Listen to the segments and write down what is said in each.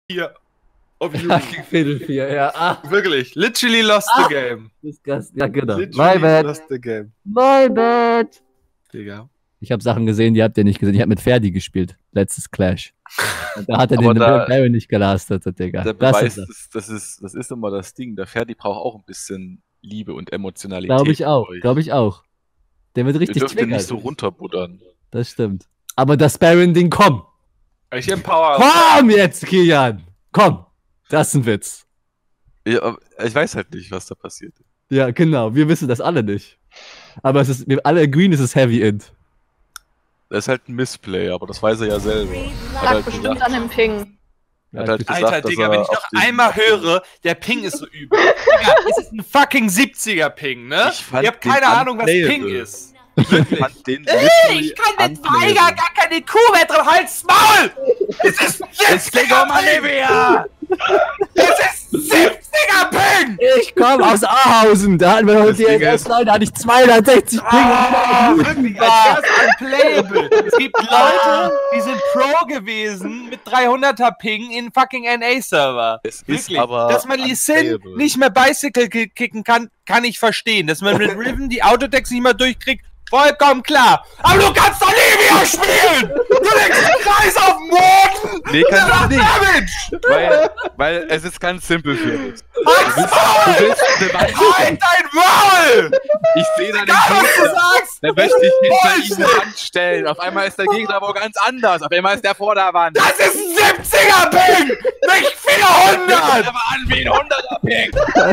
4 auf YouTube. Fucking Viertel 4, ja. Ah, Wirklich, literally lost the game. ja, genau. Literally My bad. lost the game. My bad. Digga. Ich habe Sachen gesehen, die habt ihr nicht gesehen. Ich habe mit Ferdi gespielt. Letztes Clash. Und da hat er Aber den da- Barry nicht gelastet, Digga. Der Das Beweis, ist das ist immer das Ding. Der Ferdi braucht auch ein bisschen Liebe und Emotionalität. Glaube ich auch. von euch. Glaube ich auch. Der wird Ihr richtig dürft den triggern. nicht so runterbuttern. Das stimmt. Aber das Baron-Ding, komm. Ich empower. Komm jetzt, Kilian. Komm. Das ist ein Witz. Ja, aber ich weiß halt nicht, was da passiert. Ja, genau. Wir wissen das alle nicht. Aber es ist, wir alle agreeen, es ist Heavy Int. Das ist halt ein Missplay, aber das weiß er ja selber. Lag Hat halt bestimmt gesagt, an dem Ping. hat halt gesagt, Alter, dass Digga, er wenn ich auf noch den- einmal höre, der Ping ist so übel. Digga, es ist ein fucking 70er Ping, ne? Ich fand Ihr habt den keine Ahnung, was Ping unplayable. ist. Ich fand den Ich kann mit Weiger gar keine Kuh mehr drin. Halt's Maul! Es ist 70er Olivia! Es ist 70er Ping! Ich komme aus Ahausen. Da hatten wir noch Das die Ding DSS-Line, da hatte ich 260 Ping. Ah, wirklich, als wär's unplayable. Es gibt Leute, die sind Pro gewesen mit 300er Ping in fucking NA-Server. Es ist Wirklich. aber Dass man Lee Sin unplayable. nicht mehr Bicycle kicken kann, kann ich verstehen. Dass man mit Riven die Autodecks nicht mehr durchkriegt, vollkommen klar. Aber du kannst doch Olivia spielen! Du legst einen Kreis auf den Boden! Nee, kannst du nicht. Damage! Weil es ist ganz simpel für dich. Halt's Maul! Halt dein Maul! Ich sehe da den Egal, was du Gegner. sagst! Der möchte sich hinter ihm Bullshit! anstellen. Auf einmal ist der Gegner aber ganz anders. Auf einmal ist der vor der Wand. Das ist ein 70er Ping! Nicht 400! Aber an wie ein 100er Pick.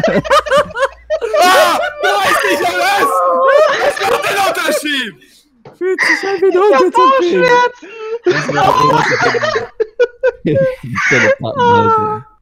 Ah, du weißt nicht alles! Was macht den Unterschied? Fühlt sich an wie ein Unterschied. Schmerzen! Das wäre Telepaten, Alter.